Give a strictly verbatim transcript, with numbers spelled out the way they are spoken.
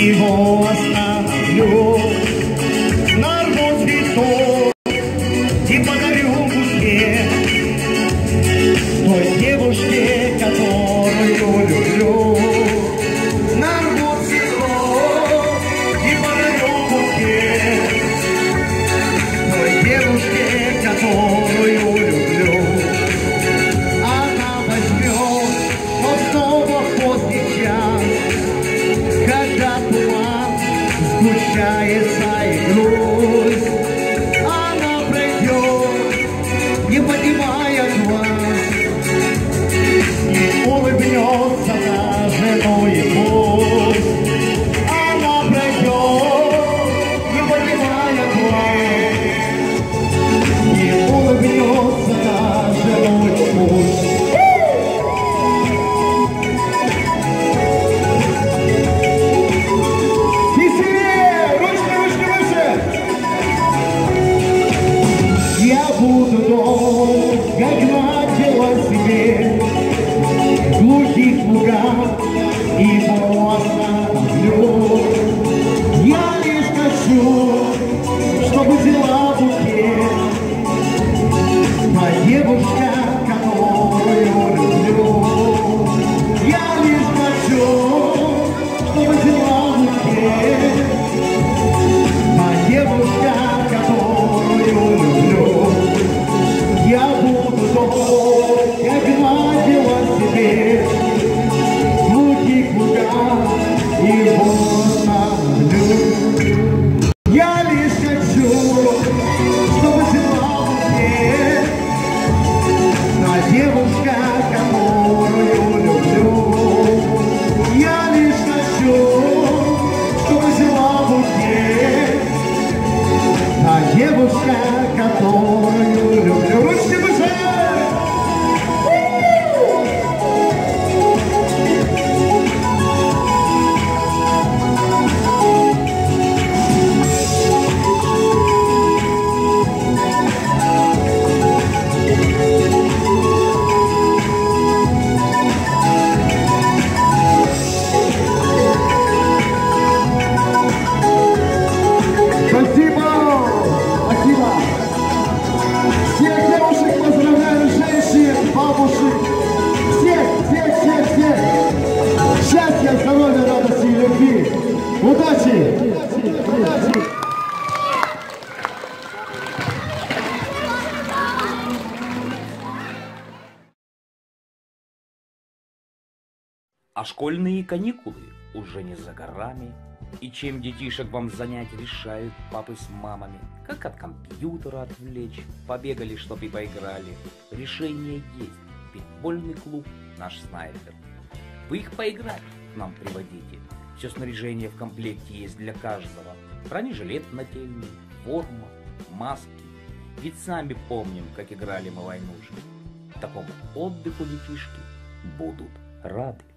его остановлю, нарву цветов и подарю букет той девушке, которую люблю. Нарву цветов и подарю букет той девушке, которую люблю. Она возьмет, но снова в поздний час, когда туман сгущается и грусть, она пройдет, не поднимая глаз, и улыбнется даже новый путь. Она пройдет, не поднимая глаз, и улыбнется даже новый путь. Буду долго гнать велосипед в глухих лугах, его остановлю. Я лишь хочу, чтобы взяла букет та девушка, которую люблю. Я лишь хочу, чтобы взяла букет та девушка, которую люблю. Я буду долго гнать велосипед в глухих лугах, его остановлю. Я лишь хочу, чтобы взяла букет та девушка, которую люблю. Я лишь хочу, чтобы взяла букет та девушка, которую люблю. Ручки выше! Спасибо! Спасибо! Всех девушек поздравляю, женщин, бабушек, всех, всех, всех, всех. Счастья, здоровья, радости и любви. Удачи! Удачи! А школьные каникулы уже не за горами. И чем детишек вам занять решают папы с мамами? Как от компьютера отвлечь? Побегали, чтоб и поиграли. Решение есть. Питбольный клуб наш снайпер. Вы их поиграть к нам приводите. Все снаряжение в комплекте есть для каждого. Бронежилет нательный, форма, маски. Ведь сами помним, как играли мы войнушки. Такому отдыху детишки будут рады.